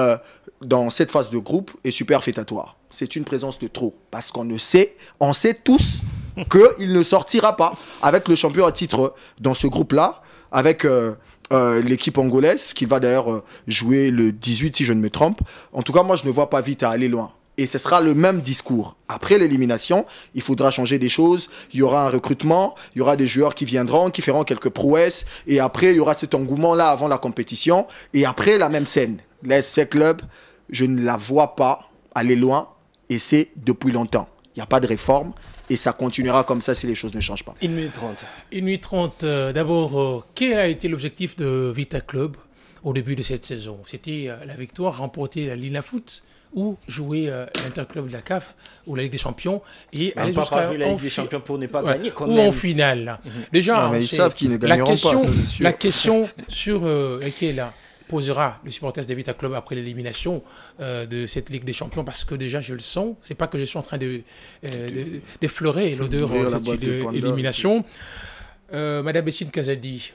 dans cette phase de groupe est superfétatoire. C'est une présence de trop. Parce on sait tous qu'il ne sortira pas avec le champion à titre dans ce groupe-là, avec l'équipe angolaise, qui va d'ailleurs jouer le 18, si je ne me trompe. En tout cas, moi, je ne vois pas vite à aller loin. Et ce sera le même discours. Après l'élimination, il faudra changer des choses. Il y aura un recrutement, il y aura des joueurs qui viendront, qui feront quelques prouesses. Et après, il y aura cet engouement-là avant la compétition. Et après, la même scène. L'AS Club, je ne la vois pas aller loin. Et c'est depuis longtemps. Il n'y a pas de réforme. Et ça continuera comme ça si les choses ne changent pas. 1 minute 30. 1 minute 30. D'abord, quel a été l'objectif de Vita Club au début de cette saison? C'était la victoire, remporter la Ligue Foot ou jouer l'interclub de la CAF ou la Ligue des Champions et aller jusqu'à jouer la Ligue des Champions pour ne pas gagner quand ou même. En finale. Déjà, mais ils savent qu'ils ne gagneront pas, ça, c'est sûr. La question sur laquelle posera le supporters de Vita Club après l'élimination de cette Ligue des Champions, parce que déjà je le sens, c'est pas que je suis en train d'effleurer l'odeur de cette élimination. Madame Bessine Kazadi,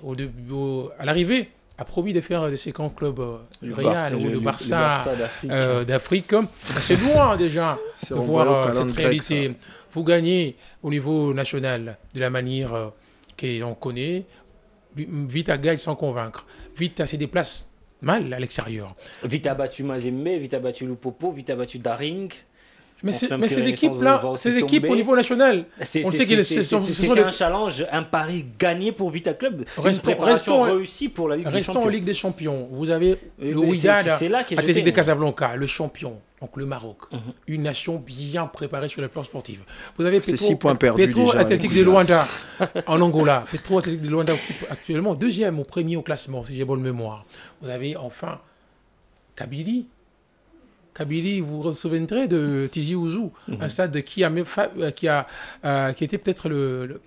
à l'arrivée, a promis de faire de ces grands clubs, le Real ou le Barça d'Afrique. C'est loin déjà de voir cette réalité. Ça. Vous gagnez au niveau national de la manière qu'on connaît. Vita gagne sans convaincre. Vita se déplace mal à l'extérieur. Vita a battu Mazembe, Vita a battu Lupopo, Vita a battu Daring. Mais ces équipes-là, ces équipes au niveau national, on sait que c'est un challenge, un pari gagné pour Vita Club. Restons réussi pour la Ligue des Champions. Restons en Ligue des Champions. Vous avez le Wydad, Athletic de Casablanca, le champion, donc le Maroc. Une nation bien préparée sur le plan sportif. Vous avez Petro Athletic de Luanda en Angola. Petro Athletic de Luanda actuellement deuxième ou premier au classement, si j'ai bonne mémoire. Vous avez enfin Kabylie. Kabylie, vous vous souviendrez de Tizi Ouzou, un stade qui était peut-être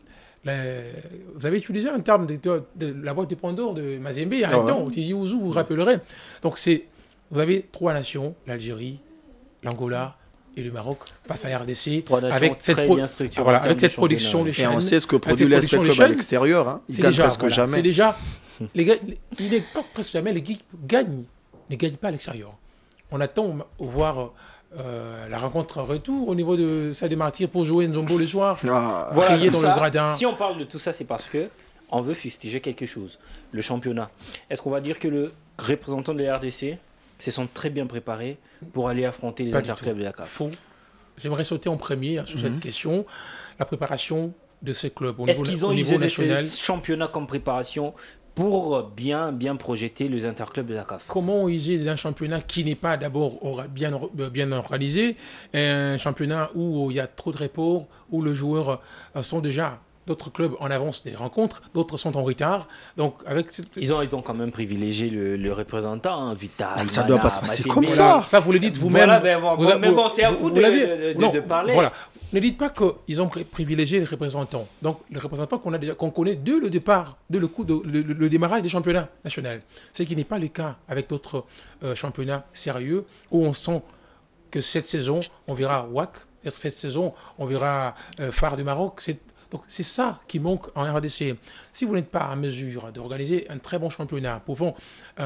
vous avez utilisé un terme de la boîte de Pandore de Mazembe il y a un temps, Tizi Ouzou, vous vous rappellerez. Donc vous avez 3 nations, l'Algérie, l'Angola et le Maroc, face à la RDC, avec cette production de chaîne. Et on sait ce que produit l'Est Club à l'extérieur. Hein. Ils gagnent presque jamais. C'est déjà, presque jamais, les équipes ne gagnent pas à l'extérieur. On attend voir la rencontre retour au niveau de Stade des Martyrs pour jouer Nzombo le soir, crier dans le gradin. Si on parle de tout ça, c'est parce que on veut fustiger quelque chose. Le championnat. Est-ce qu'on va dire que le représentant de la RDC se sont très bien préparés pour aller affronter les interclubs de la CAF? J'aimerais sauter en premier sur cette question. La préparation de ces clubs au niveau national. Est-ce qu'ils ont usé de ces championnats comme préparation pour bien projeter les interclubs de la CAF? Comment user d'un championnat qui n'est pas d'abord bien organisé, un championnat où il y a trop de reports, où les joueurs sont déjà... D'autres clubs en avance des rencontres, d'autres sont en retard. Donc avec ils ont quand même privilégié le représentant, Vital. Ça ne doit pas se passer comme ça. Ça, vous le dites vous-même. Voilà, mais bon, c'est à vous de parler. Voilà. Ne dites pas qu'ils ont privilégié les représentants. Donc, les représentants qu'on connaît dès le départ, dès le démarrage des championnats nationaux. Ce qui n'est pas le cas avec d'autres championnats sérieux où on sent que cette saison, on verra WAC. Cette saison, on verra Phare du Maroc. Donc, c'est ça qui manque en RDC. Si vous n'êtes pas en mesure d'organiser un très bon championnat, pouvant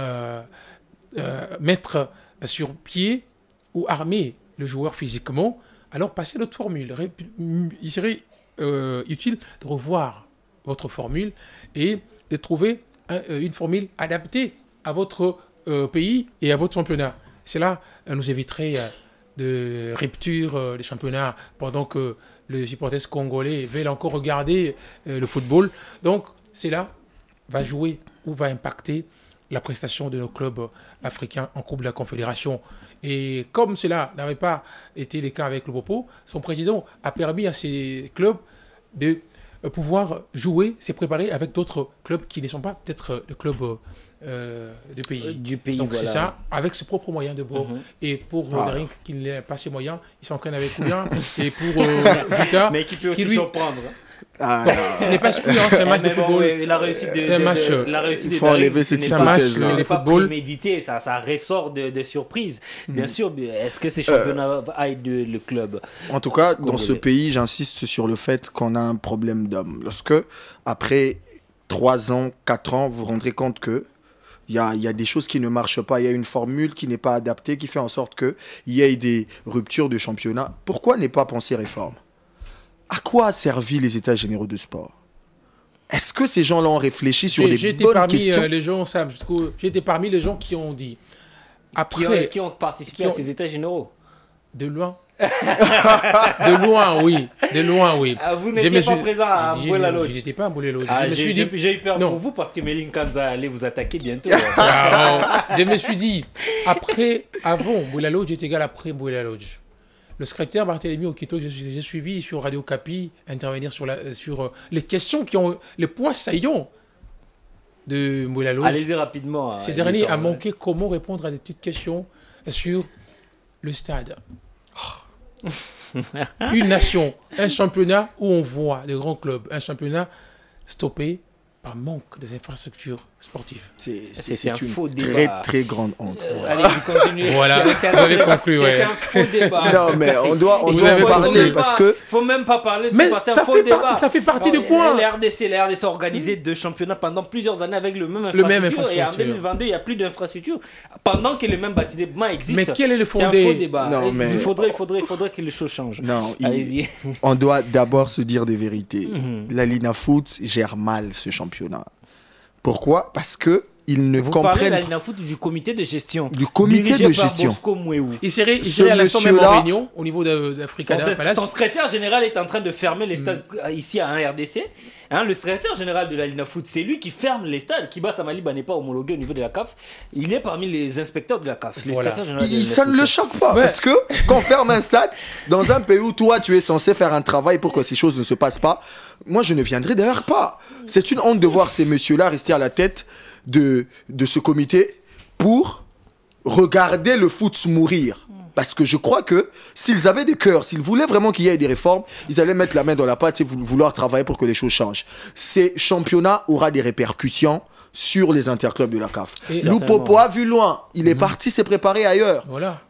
mettre sur pied ou armer le joueur physiquement, alors passez à l'autre formule. Il serait utile de revoir votre formule et de trouver une formule adaptée à votre pays et à votre championnat. Cela nous éviterait de rupture des championnats pendant que les supporters congolais veulent encore regarder le football. Donc, cela va jouer ou va impacter la prestation de nos clubs africains en Coupe de la Confédération. Et comme cela n'avait pas été le cas avec le Popo, son président a permis à ces clubs de pouvoir jouer, se préparer avec d'autres clubs qui ne sont pas peut-être le club du pays. Donc voilà. C'est ça, avec ses propres moyens de bord. Et pour Derink, qui n'a pas ses moyens, il s'entraîne avec Koulin. Et pour Vita, mais qui peut aussi surprendre. Ce n'est pas excluant, c'est un match de football. La réussite de il faut enlever cette hypothèse. Ce n'est pas prémédité, ça ressort de surprise. Bien sûr, est-ce que ces championnats aident le club? En tout cas, dans ce pays, j'insiste sur le fait qu'on a un problème d'hommes. Lorsque, après 3 ans, 4 ans, vous vous rendrez compte que il y a des choses qui ne marchent pas, il y a une formule qui n'est pas adaptée, qui fait en sorte qu'il y ait des ruptures de championnat. Pourquoi ne pas penser réforme? À quoi a servi les états généraux de sport? Est-ce que ces gens-là ont réfléchi sur des bonnes questions? J'étais parmi les gens qui ont dit... Qui ont participé à ces états généraux? De loin. De loin, oui. Vous n'étiez pas présent à Mbouela Lodge? Je n'étais pas à Mbouela Lodge. J'ai eu peur pour vous parce que Méline Kanza allait vous attaquer bientôt. Je me suis dit, avant Mbouela Lodge, j'étais égal après Mbouela Lodge. Le secrétaire Barthélémy Okito, j'ai suivi sur Radio Kapi intervenir sur les questions qui ont les points saillants de Mbouela Lodge. Allez-y rapidement. Ces derniers a manqué comment répondre à des petites questions sur le stade. Une nation, un championnat où on voit des grands clubs, un championnat stoppé par manque des infrastructures sportives. C'est un faux très, très grande honte. Allez, vous continuez. Voilà, vous avez conclu. C'est un faux débat. Non, mais on doit en parler parce que... faut même pas parler de ça, c'est un faux débat. Ça fait partie de quoi? La RDC a organisé 2 championnats pendant plusieurs années avec le même infrastructure. Et en 2022, il n'y a plus d'infrastructure. Pendant que le même bâtiment existe. Mais quel est le fondé? C'est un faux débat. Non, mais... Il faudrait que les choses changent. Non, on doit d'abord se dire des vérités. La Lina Foot gère mal ce championnat. Pourquoi? Parce que ils ne comprennent pas. Vous parlez de la foot du comité de gestion. Du comité de gestion. Il serait à l'instant même en réunion au niveau d'Africa. Son secrétaire général est en train de fermer les stades ici à un RDC. Le secrétaire général de la Lina Foot, c'est lui qui ferme les stades. Kiba Samaliba n'est pas homologué au niveau de la CAF. Il est parmi les inspecteurs de la CAF. Ça ne le choque pas. Parce que quand on ferme un stade, dans un pays où toi tu es censé faire un travail pour que ces choses ne se passent pas, moi je ne viendrai d'ailleurs pas. C'est une honte de voir ces messieurs-là rester à la tête de ce comité pour regarder le foot mourir. Parce que je crois que s'ils avaient des cœurs, s'ils voulaient vraiment qu'il y ait des réformes, ils allaient mettre la main dans la pâte et vouloir travailler pour que les choses changent. Ces championnats aura des répercussions sur les interclubs de la CAF. Loupopo a vu loin. Il est parti s'est préparé ailleurs. Voilà.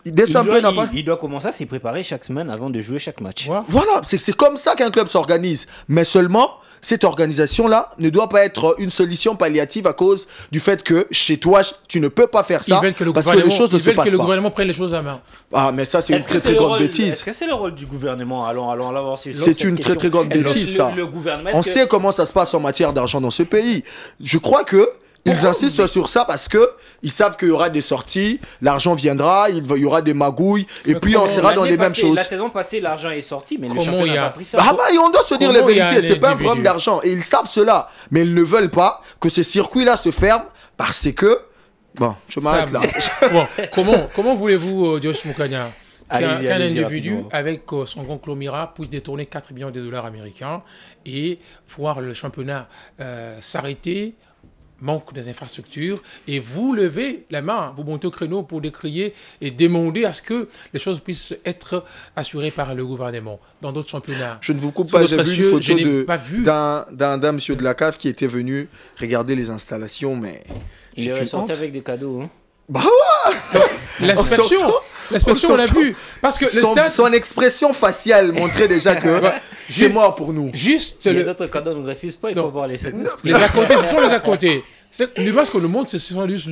Il doit commencer à s'y préparer chaque semaine avant de jouer chaque match. Voilà, c'est comme ça qu'un club s'organise. Mais seulement, cette organisation-là ne doit pas être une solution palliative à cause du fait que chez toi, tu ne peux pas faire ça parce que les choses ne se passent pas. Ils veulent que le gouvernement prenne les choses à main. Ah, mais ça, c'est une très très grande bêtise. Est-ce que c'est le rôle du gouvernement? Allons la voir. C'est une très très grande bêtise, ça. On sait comment ça se passe en matière d'argent dans ce pays. Je crois que ils insistent sur ça parce que ils savent qu'il y aura des sorties, l'argent viendra, il y aura des magouilles, et puis on sera dans les mêmes choses. La saison passée, l'argent est sorti, mais le championnat n'a pas pris fin. Ah bah, on doit se dire la vérité, c'est pas un problème d'argent, et ils savent cela, mais ils ne veulent pas que ce circuit-là se ferme parce que... Bon, je m'arrête là. Bon, comment voulez-vous, Josh Mukanya, qu'un individu avec son conglomérat puisse détourner 4 millions de dollars américains et voir le championnat s'arrêter, manque des infrastructures, et vous levez la main, vous montez au créneau pour décrier et demander à ce que les choses puissent être assurées par le gouvernement dans d'autres championnats. Je ne vous coupe pas, j'ai vu une photo d'un monsieur de la CAF qui était venu regarder les installations, mais... Il est ressorti avec des cadeaux, hein. Bah ouais. L'inspection, on l'a vu. Parce que son expression faciale montrait déjà que c'est mort pour nous. Juste il y a d'autres cadeaux, on ne refuse pas, il faut voir les à côté, ce sont les à côté. L'image qu'on nous montre, ce sont juste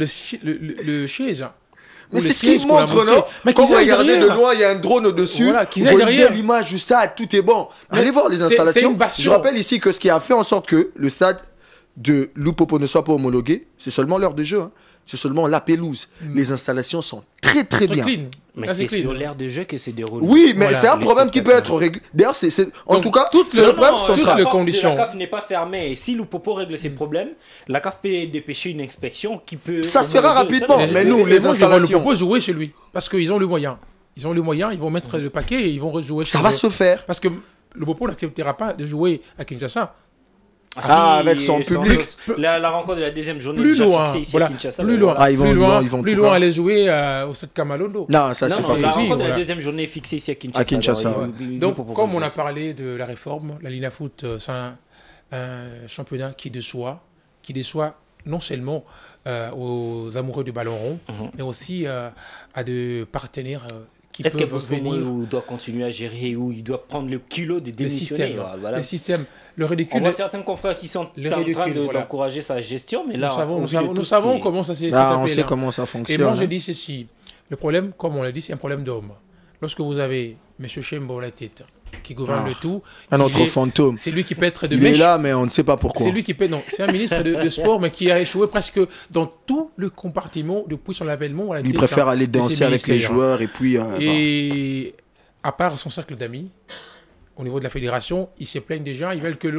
le chaise. Mais c'est ce qu'ils montrent, non? Quand vous regardez de loin, il y a un drone au-dessus. Voilà, vous voyez l'image juste là, tout est bon. Allez voir les installations. Je rappelle ici que ce qui a fait en sorte que le stade de Loupopo ne soit pas homologué, c'est seulement l'heure de jeu. Hein. C'est seulement la pelouse. Les installations sont très très bien. Clean. Mais c'est sur l'aire de jeu que c'est déroulé. Oui, mais c'est un problème qui peut être réglé. D'ailleurs, en tout cas, c'est le problème central. La CAF n'est pas fermée. Et si Loupopo règle ses problèmes, la CAF peut dépêcher une inspection qui peut... Ça se fera rapidement. Mais nous, les installations... Loupopo jouer chez lui. Parce qu'ils ont le moyen. Ils ont le moyen, ils vont mettre le paquet et ils vont rejouer. Ça va se faire. Parce que Loupopo n'acceptera pas de jouer à Kinshasa. Avec son public. La rencontre de la deuxième journée plus loin, fixée ici à Kinshasa. Plus loin, plus loin aller jouer au Stade Kamalondo. Non, ça c'est pas la rencontre de la deuxième journée fixée ici à Kinshasa. Donc, comme on a parlé de la réforme, la Lina Foot, c'est un championnat qui déçoit non seulement aux amoureux du ballon rond, mais aussi à des partenaires est-ce qu'elle peut venir ou doit continuer à gérer ou il doit prendre le kilo de démissionner? Le système, le ridicule. On voit certains confrères qui sont en train d'encourager sa gestion, mais là, nous savons comment ça s'est passé. On sait comment ça fonctionne. Et moi, je dis ceci. Le problème, comme on l'a dit, c'est un problème d'homme. Lorsque vous avez M. Chembo à la tête, qui gouverne le tout. Un autre fantôme. C'est lui qui peut être de Il est là, mais on ne sait pas pourquoi. C'est lui qui peut. Non, c'est un ministre de sport, mais qui a échoué presque dans tout le compartiment depuis son avènement. Il préfère aller danser avec les joueurs et puis. Et à part son cercle d'amis, au niveau de la fédération, ils se plaignent déjà. Ils veulent que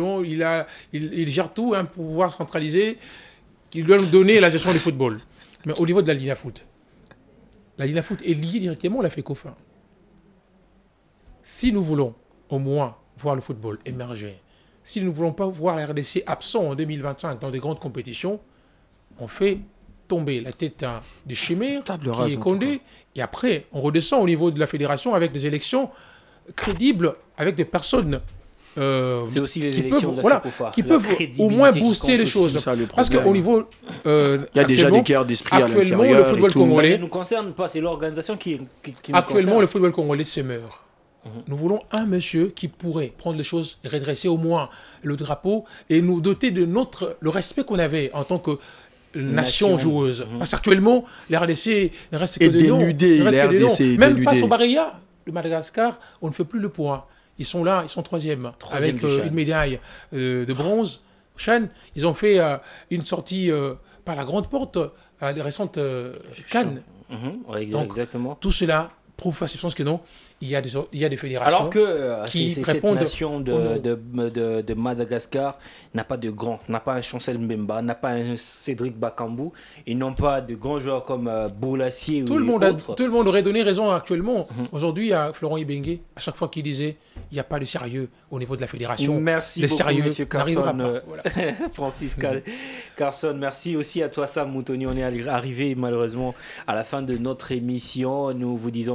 il gère tout, un pouvoir centralisé, qu'il doit nous donner la gestion du football. Mais au niveau de la Lina Foot est liée directement à la FECOFA. Si nous voulons au moins voir le football émerger, si nous ne voulons pas voir la RDC absent en 2025 dans des grandes compétitions, on fait tomber la tête de chimère qui est Condé, et après on redescend au niveau de la fédération avec des élections crédibles, avec des personnes c'est aussi les élections qui peuvent au moins booster les choses. Parce qu'au niveau... il y a déjà des guerres d'esprit à l'intérieur. Le football congolais, ça ne nous concerne pas, c'est l'organisation qui actuellement, le football congolais se meurt. Nous voulons un monsieur qui pourrait prendre les choses et redresser au moins le drapeau et nous doter de le respect qu'on avait en tant que nation joueuse. Parce qu'actuellement, la RDC ne reste que des noms. Même face au Barilla, le Madagascar, on ne fait plus le point. Ils sont là, ils sont troisième avec une médaille de bronze. Chan, ils ont fait une sortie par la grande porte à la récente Cannes. Donc, exactement. Tout cela prouve facilement que non. Il y a des fédérations. Alors que cette nation de Madagascar n'a pas de grand, n'a pas un Chancel Mbemba, n'a pas un Cédric Bakambu, ils n'ont pas de grands joueurs comme Boulassier ou autres. Tout le monde aurait donné raison actuellement. Aujourd'hui, à Florent Ibenge, à chaque fois qu'il disait il n'y a pas de sérieux au niveau de la fédération. Merci le beaucoup, sérieux monsieur Carson. Voilà. Francis Carson, merci aussi à toi, Sam Moutoni. On est arrivé malheureusement à la fin de notre émission. Nous vous disons merci.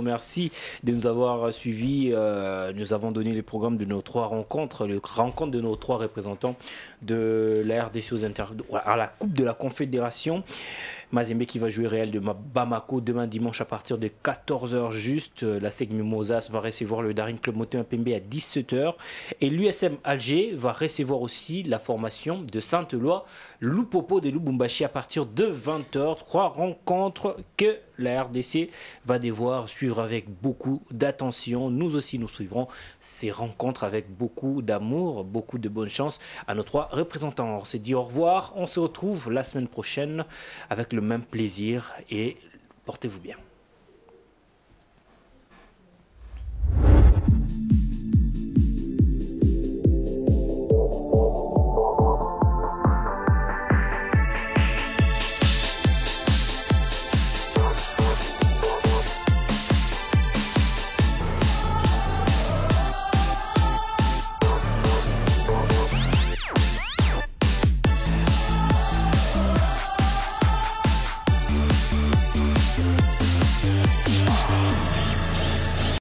remercie de nous avoir suivis. Nous avons donné les programmes de nos 3 rencontres, les rencontres de nos 3 représentants de la RDC à la Coupe de la Confédération. Mazembe qui va jouer Real de Bamako demain dimanche à partir de 14h juste. La SEG Mimosas va recevoir le Daring Club Moto Mpembe à 17h. Et l'USM Alger va recevoir aussi la formation de Saint-Éloi Lupopo de Lubumbashi à partir de 20h. 3 rencontres que la RDC va devoir suivre avec beaucoup d'attention. Nous aussi, nous suivrons ces rencontres avec beaucoup d'amour, beaucoup de bonne chance à nos 3 représentants. On s'est dit au revoir. On se retrouve la semaine prochaine avec le même plaisir et portez-vous bien.